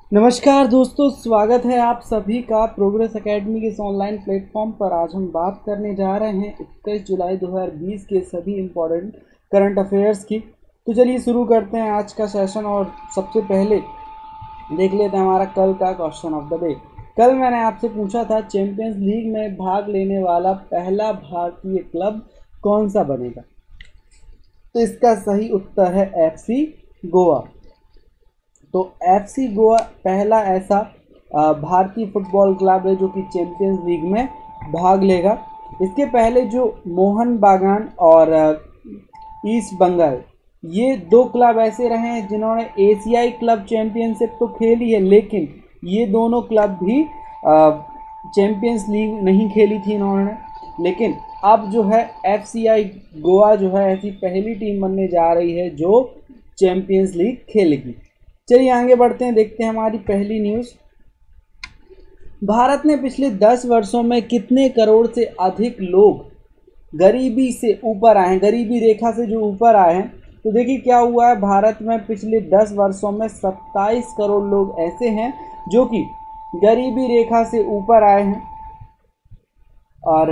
नमस्कार दोस्तों, स्वागत है आप सभी का प्रोग्रेस एकेडमी के इस ऑनलाइन प्लेटफॉर्म पर। आज हम बात करने जा रहे हैं 21 जुलाई 2020 के सभी इम्पोर्टेंट करंट अफेयर्स की। तो चलिए शुरू करते हैं आज का सेशन। और सबसे पहले देख लेते हैं हमारा कल का क्वेश्चन ऑफ द डे। कल मैंने आपसे पूछा था चैंपियंस लीग में भाग लेने वाला पहला भारतीय क्लब कौन सा बनेगा। तो इसका सही उत्तर है FC गोवा। तो FC गोवा पहला ऐसा भारतीय फुटबॉल क्लब है जो कि चैंपियंस लीग में भाग लेगा। इसके पहले जो मोहन बागान और ईस्ट बंगाल, ये दो क्लब ऐसे रहे हैं जिन्होंने एशियाई क्लब चैंपियनशिप तो खेली है, लेकिन ये दोनों क्लब भी चैंपियंस लीग नहीं खेली थी इन्होंने। लेकिन अब जो है FCI गोवा जो है ऐसी पहली टीम बनने जा रही है जो चैंपियंस लीग खेलेगी। चलिए आगे बढ़ते हैं, देखते हैं हमारी पहली न्यूज़। भारत ने पिछले 10 वर्षों में कितने करोड़ से अधिक लोग गरीबी से ऊपर आए हैं, गरीबी रेखा से जो ऊपर आए हैं। तो देखिए क्या हुआ है, भारत में पिछले 10 वर्षों में 27 करोड़ लोग ऐसे हैं जो कि गरीबी रेखा से ऊपर आए हैं। और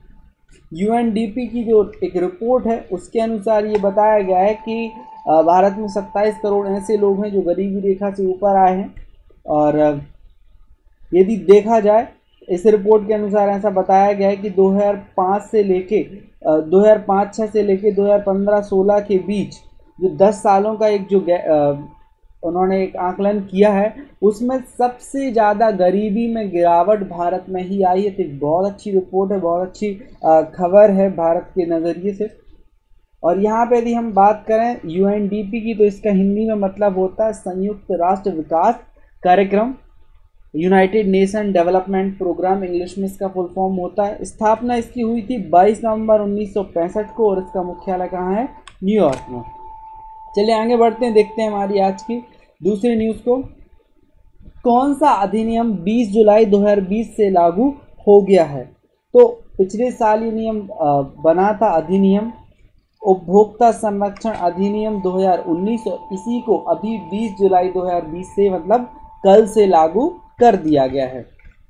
UNDP की जो एक रिपोर्ट है उसके अनुसार ये बताया गया है कि भारत में 27 करोड़ ऐसे लोग हैं जो गरीबी रेखा से ऊपर आए हैं। और यदि देखा जाए इस रिपोर्ट के अनुसार ऐसा बताया गया है कि 2005 से लेके 2005-06 से लेके 2015-16 के बीच जो 10 सालों का एक जो उन्होंने एक आकलन किया है, उसमें सबसे ज़्यादा गरीबी में गिरावट भारत में ही आई है। तो एक बहुत अच्छी रिपोर्ट है, बहुत अच्छी खबर है भारत के नज़रिए से। और यहाँ पे यदि हम बात करें UNDP की, तो इसका हिंदी में मतलब होता है संयुक्त राष्ट्र विकास कार्यक्रम, United Nation Development Programme English में इसका फुल फॉर्म होता है। स्थापना इसकी हुई थी 22 नवंबर 1965 को और इसका मुख्यालय कहाँ है, न्यूयॉर्क में। चलिए आगे बढ़ते हैं, देखते हैं हमारी आज की दूसरी न्यूज़ को। कौन सा अधिनियम 20 जुलाई 2020 से लागू हो गया है। तो पिछले साल ये नियम बना था, अधिनियम उपभोक्ता संरक्षण अधिनियम 2019, और इसी को अभी 20 जुलाई 2020 से मतलब कल से लागू कर दिया गया है।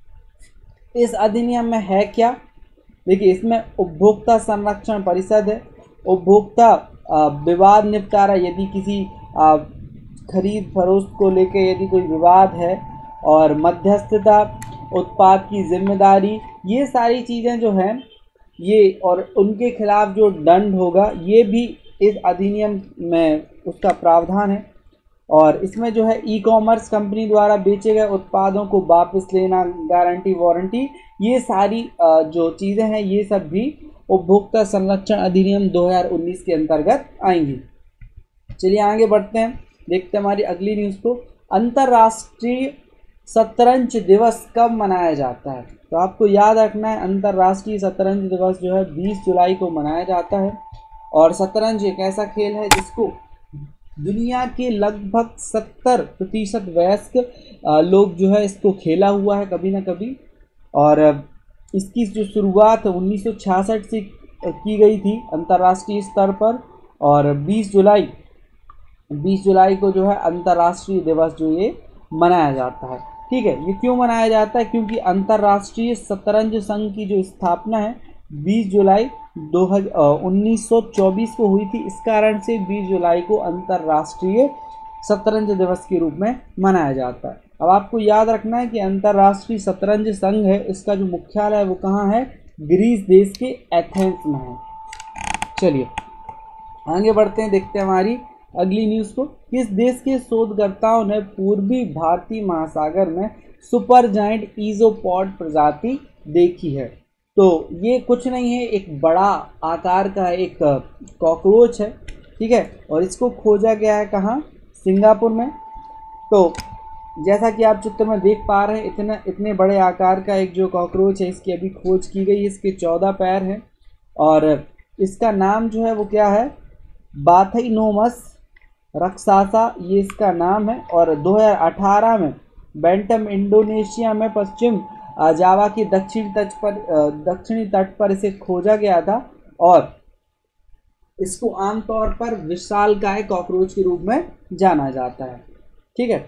इस अधिनियम में है क्या, देखिए इसमें उपभोक्ता संरक्षण परिषद है, उपभोक्ता विवाद निपटारा, यदि किसी खरीद फरोख्त को लेकर यदि कोई विवाद है, और मध्यस्थता, उत्पाद की जिम्मेदारी, ये सारी चीज़ें जो हैं ये, और उनके खिलाफ जो दंड होगा ये भी इस अधिनियम में उसका प्रावधान है। और इसमें जो है ई-कॉमर्स कंपनी द्वारा बेचे गए उत्पादों को वापस लेना, गारंटी वारंटी, ये सारी जो चीज़ें हैं ये सब भी उपभोक्ता संरक्षण अधिनियम 2019 के अंतर्गत आएंगी। चलिए आगे बढ़ते हैं, देखते हैं हमारी अगली न्यूज़ को। अंतर्राष्ट्रीय शतरंज दिवस कब मनाया जाता है। तो आपको याद रखना है, अंतर्राष्ट्रीय शतरंज दिवस जो है 20 जुलाई को मनाया जाता है। और शतरंज एक ऐसा खेल है जिसको दुनिया के लगभग 70% वयस्क लोग जो है इसको खेला हुआ है कभी ना कभी। और इसकी जो शुरुआत 1966 से की गई थी अंतर्राष्ट्रीय स्तर पर, और 20 जुलाई को जो है अंतर्राष्ट्रीय दिवस जो ये मनाया जाता है। ठीक है, ये क्यों मनाया जाता है, क्योंकि अंतर्राष्ट्रीय शतरंज संघ की जो स्थापना है 20 जुलाई 1924 को हुई थी। इस कारण से 20 जुलाई को अंतर्राष्ट्रीय शतरंज दिवस के रूप में मनाया जाता है। अब आपको याद रखना है कि अंतर्राष्ट्रीय शतरंज संघ है, इसका जो मुख्यालय है वो कहाँ है, ग्रीस देश के एथेंस में है। चलिए आगे बढ़ते हैं, देखते हैं हमारी अगली न्यूज़ को। किस देश के शोधकर्ताओं ने पूर्वी भारतीय महासागर में सुपर जायंट ईज़ोपॉड प्रजाति देखी है। तो ये कुछ नहीं है, एक बड़ा आकार का एक कॉकरोच है, ठीक है, और इसको खोजा गया है कहाँ, सिंगापुर में। तो जैसा कि आप चित्र में देख पा रहे हैं, इतने बड़े आकार का एक जो कॉकरोच है इसकी अभी खोज की गई है। इसके 14 पैर हैं और इसका नाम जो है वो क्या है, बाथाइनोमस रक्सासा, ये इसका नाम है। और 2018 में बेंटम इंडोनेशिया में पश्चिम जावा के दक्षिणी तट पर इसे खोजा गया था, और इसको आमतौर पर विशालकाय कॉकरोच के रूप में जाना जाता है। ठीक है,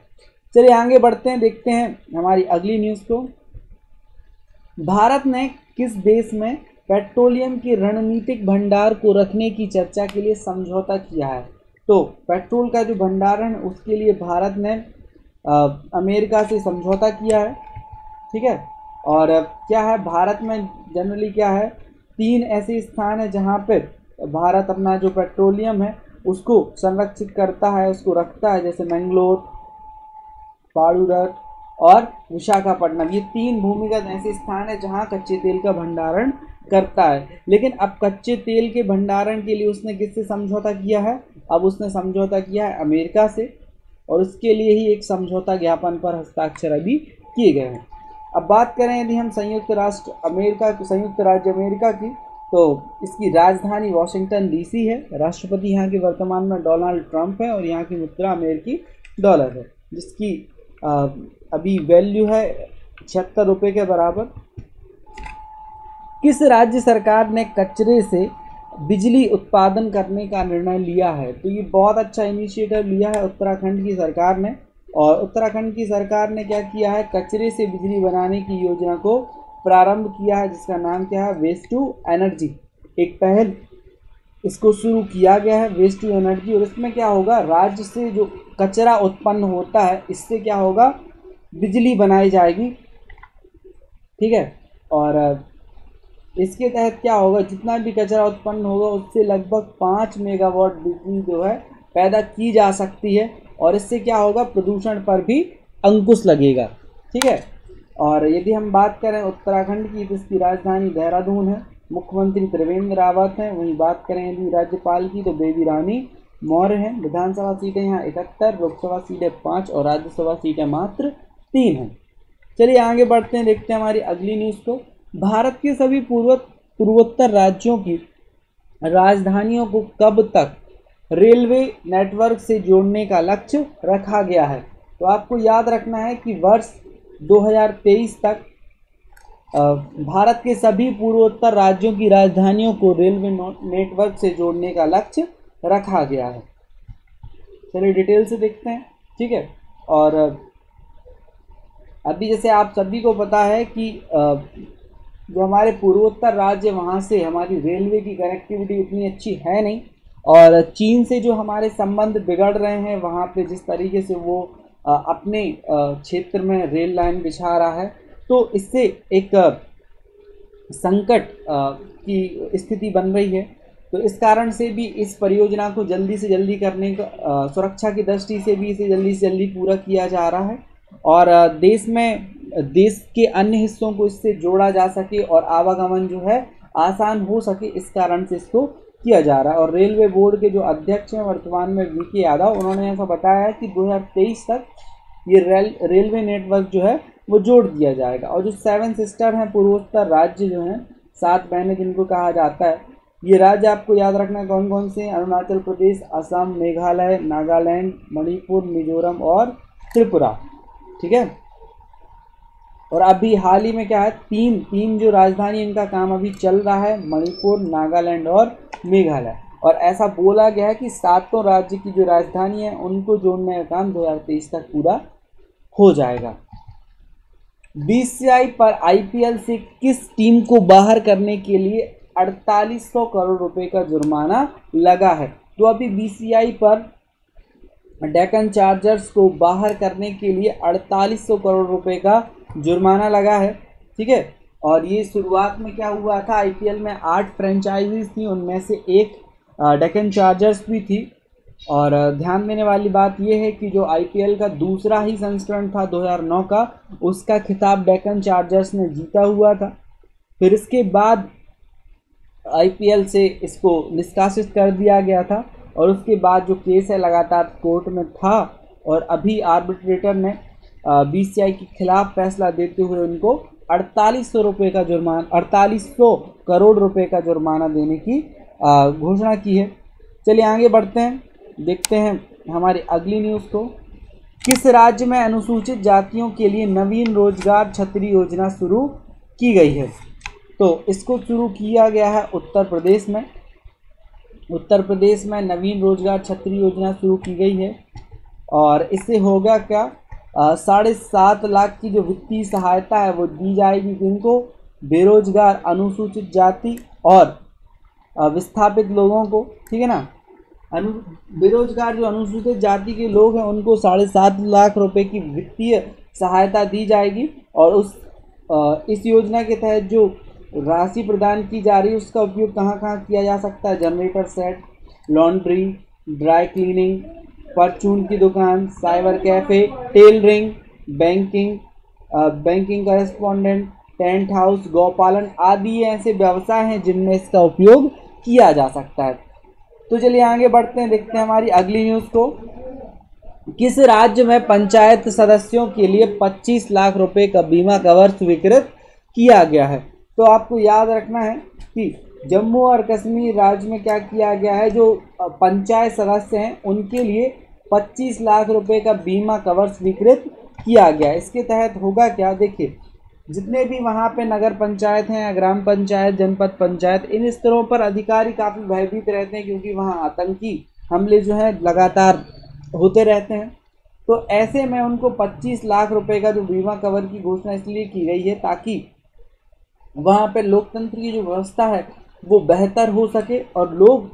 चलिए आगे बढ़ते हैं, देखते हैं हमारी अगली न्यूज़ को। भारत ने किस देश में पेट्रोलियम के रणनीतिक भंडार को रखने की चर्चा के लिए समझौता किया है? तो पेट्रोल का जो भंडारण है उसके लिए भारत ने अमेरिका से समझौता किया है, ठीक है। और क्या है, भारत में जनरली क्या है, 3 ऐसे स्थान है जहाँ पे भारत अपना जो पेट्रोलियम है उसको संरक्षित करता है, उसको रखता है, जैसे मैंगलोर, पाड़ुरत और विशाखापट्टनम। ये 3 भूमिगत ऐसे स्थान है जहाँ कच्चे तेल का भंडारण करता है। लेकिन अब कच्चे तेल के भंडारण के लिए उसने किससे समझौता किया है? अब उसने समझौता किया है अमेरिका से, और उसके लिए ही एक समझौता ज्ञापन पर हस्ताक्षर अभी किए गए हैं। अब बात करें यदि हम संयुक्त राज्य अमेरिका की, तो इसकी राजधानी वॉशिंगटन DC है। राष्ट्रपति यहाँ के वर्तमान में डोनाल्ड ट्रंप है और यहाँ की मुद्रा अमेरिकी डॉलर है, जिसकी अभी वैल्यू है 76 रुपये के बराबर। किस राज्य सरकार ने कचरे से बिजली उत्पादन करने का निर्णय लिया है? तो ये बहुत अच्छा इनिशिएटिव लिया है उत्तराखंड की सरकार ने। और उत्तराखंड की सरकार ने क्या किया है, कचरे से बिजली बनाने की योजना को प्रारंभ किया है, जिसका नाम क्या है, वेस्ट टू एनर्जी। एक पहल इसको शुरू किया गया है, वेस्ट टू एनर्जी। और इसमें क्या होगा, राज्य से जो कचरा उत्पन्न होता है इससे क्या होगा, बिजली बनाई जाएगी, ठीक है। और इसके तहत क्या होगा, जितना भी कचरा उत्पन्न होगा उससे लगभग 5 मेगावाट बिजली जो है पैदा की जा सकती है। और इससे क्या होगा, प्रदूषण पर भी अंकुश लगेगा, ठीक है। और यदि हम बात करें उत्तराखंड की, तो इसकी राजधानी देहरादून है, मुख्यमंत्री त्रिवेंद्र रावत हैं। वहीं बात करें यदि राज्यपाल की, तो बेबी रानी मौर्य हैं। विधानसभा सीटें यहाँ 71, लोकसभा सीटें 5 और राज्यसभा सीटें मात्र 3 हैं। चलिए आगे बढ़ते हैं, देखते हैं हमारी अगली न्यूज़ को। भारत के सभी पूर्वोत्तर राज्यों की राजधानियों को कब तक रेलवे नेटवर्क से जोड़ने का लक्ष्य रखा गया है? तो आपको याद रखना है कि वर्ष 2023 तक भारत के सभी पूर्वोत्तर राज्यों की राजधानियों को रेलवे नेटवर्क से जोड़ने का लक्ष्य रखा गया है। चलिए डिटेल से देखते हैं, ठीक है। और अभी जैसे आप सभी को पता है कि जो हमारे पूर्वोत्तर राज्य, वहाँ से हमारी रेलवे की कनेक्टिविटी उतनी अच्छी है नहीं। और चीन से जो हमारे संबंध बिगड़ रहे हैं, वहाँ पे जिस तरीके से वो अपने क्षेत्र में रेल लाइन बिछा रहा है, तो इससे एक संकट की स्थिति बन रही है। तो इस कारण से भी इस परियोजना को जल्दी से जल्दी करने का, सुरक्षा की दृष्टि से भी इसे जल्दी से जल्दी पूरा किया जा रहा है। और देश के अन्य हिस्सों को इससे जोड़ा जा सके और आवागमन जो है आसान हो सके, इस कारण से इसको किया जा रहा है। और रेलवे बोर्ड के जो अध्यक्ष हैं वर्तमान में VK यादव, उन्होंने ऐसा बताया है कि 2023 तक ये रेलवे नेटवर्क जो है वो जोड़ दिया जाएगा। और जो 7 सिस्टर हैं पूर्वोत्तर राज्य जो हैं, 7 बहनें जिनको कहा जाता है, ये राज्य आपको याद रखना कौन कौन से हैं, अरुणाचल प्रदेश, असम, मेघालय, नागालैंड, मणिपुर, मिजोरम और त्रिपुरा, ठीक है। और अभी हाल ही में क्या है, तीन जो राजधानी इनका काम अभी चल रहा है, मणिपुर, नागालैंड और मेघालय। और ऐसा बोला गया है कि 7 राज्य की जो राजधानी है उनको जोड़ने का काम 2023 तक पूरा हो जाएगा। BCCI पर IPL से किस टीम को बाहर करने के लिए 4800 करोड़ रुपए का जुर्माना लगा है? तो अभी BCCI पर डेक्कन चार्जर्स को बाहर करने के लिए 4800 करोड़ रुपए का जुर्माना लगा है, ठीक है। और ये शुरुआत में क्या हुआ था, IPL में 8 फ्रेंचाइजीज थी, उनमें से एक डेक्कन चार्जर्स भी थी। और ध्यान देने वाली बात यह है कि जो IPL का दूसरा ही संस्करण था 2009 का, उसका खिताब डेक्कन चार्जर्स ने जीता हुआ था। फिर इसके बाद IPL से इसको निष्कासित कर दिया गया था। और उसके बाद जो केस है लगातार कोर्ट में था, और अभी आर्बिट्रेटर ने BCCI के खिलाफ फैसला देते हुए उनको 4800 करोड़ रुपए का जुर्माना देने की घोषणा की है। चलिए आगे बढ़ते हैं, देखते हैं हमारी अगली न्यूज़ को। किस राज्य में अनुसूचित जातियों के लिए नवीन रोजगार छतरी योजना शुरू की गई है? तो इसको शुरू किया गया है उत्तर प्रदेश में। उत्तर प्रदेश में नवीन रोजगार छतरी योजना शुरू की गई है। और इससे होगा क्या 7.5 लाख की जो वित्तीय सहायता है वो दी जाएगी किनको, बेरोजगार, अनुसूचित जाति और विस्थापित लोगों को, ठीक है ना। बेरोजगार जो अनुसूचित जाति के लोग हैं उनको 7.5 लाख रुपए की वित्तीय सहायता दी जाएगी। और इस योजना के तहत जो राशि प्रदान की जा रही है उसका उपयोग कहाँ कहाँ किया जा सकता है, generator set, laundry, dry cleaning, परचून की दुकान, cyber cafe, tailoring, banking correspondent, tent house, गौपालन आदि ऐसे व्यवसाय हैं जिनमें इसका उपयोग किया जा सकता है। तो चलिए आगे बढ़ते हैं, देखते हैं हमारी अगली न्यूज़ को। किस राज्य में पंचायत सदस्यों के लिए 25 लाख रुपए का बीमा कवर स्वीकृत किया गया है? तो आपको याद रखना है कि जम्मू और कश्मीर राज्य में क्या किया गया है, जो पंचायत सदस्य हैं उनके लिए 25 लाख रुपए का बीमा कवर स्वीकृत किया गया। इसके तहत होगा क्या, देखिए जितने भी वहाँ पे नगर पंचायत हैं, ग्राम पंचायत, जनपद पंचायत, इन स्तरों पर अधिकारी काफ़ी भयभीत रहते हैं क्योंकि वहाँ आतंकी हमले जो हैं लगातार होते रहते हैं। तो ऐसे में उनको 25 लाख रुपए का जो बीमा कवर की घोषणा इसलिए की गई है ताकि वहाँ पे लोकतंत्र की जो व्यवस्था है वो बेहतर हो सके और लोग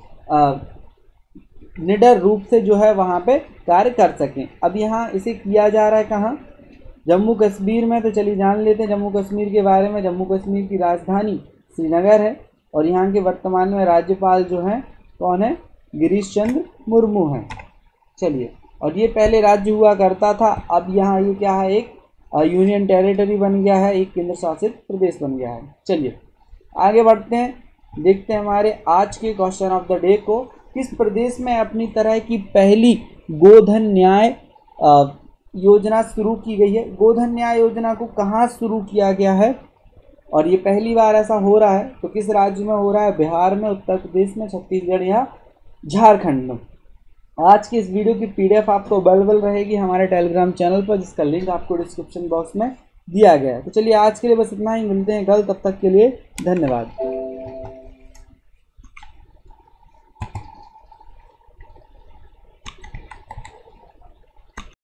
निडर रूप से जो है वहाँ पे कार्य कर सकें। अब यहाँ इसे किया जा रहा है कहाँ, जम्मू कश्मीर में। तो चलिए जान लेते हैं जम्मू कश्मीर के बारे में। जम्मू कश्मीर की राजधानी श्रीनगर है और यहाँ के वर्तमान में राज्यपाल जो हैं कौन है, गिरीश चंद्र मुर्मू हैं। चलिए, और ये पहले राज्य हुआ करता था, अब यहाँ ये क्या है, एक यूनियन टेरिटरी बन गया है, एक केंद्र शासित प्रदेश बन गया है। चलिए आगे बढ़ते हैं, देखते हैं हमारे आज के क्वेश्चन ऑफ द डे को। किस प्रदेश में अपनी तरह की पहली गोधन न्याय योजना शुरू की गई है? गोधन न्याय योजना को कहाँ शुरू किया गया है और ये पहली बार ऐसा हो रहा है? तो किस राज्य में हो रहा है? बिहार में, उत्तर प्रदेश में, छत्तीसगढ़ या झारखंड में। आज की इस वीडियो की PDF आपको अवेलेबल रहेगी हमारे टेलीग्राम चैनल पर, जिसका लिंक आपको डिस्क्रिप्शन बॉक्स में दिया गया है। तो चलिए आज के लिए बस इतना ही, मिलते हैं कल, तब तक के लिए धन्यवाद।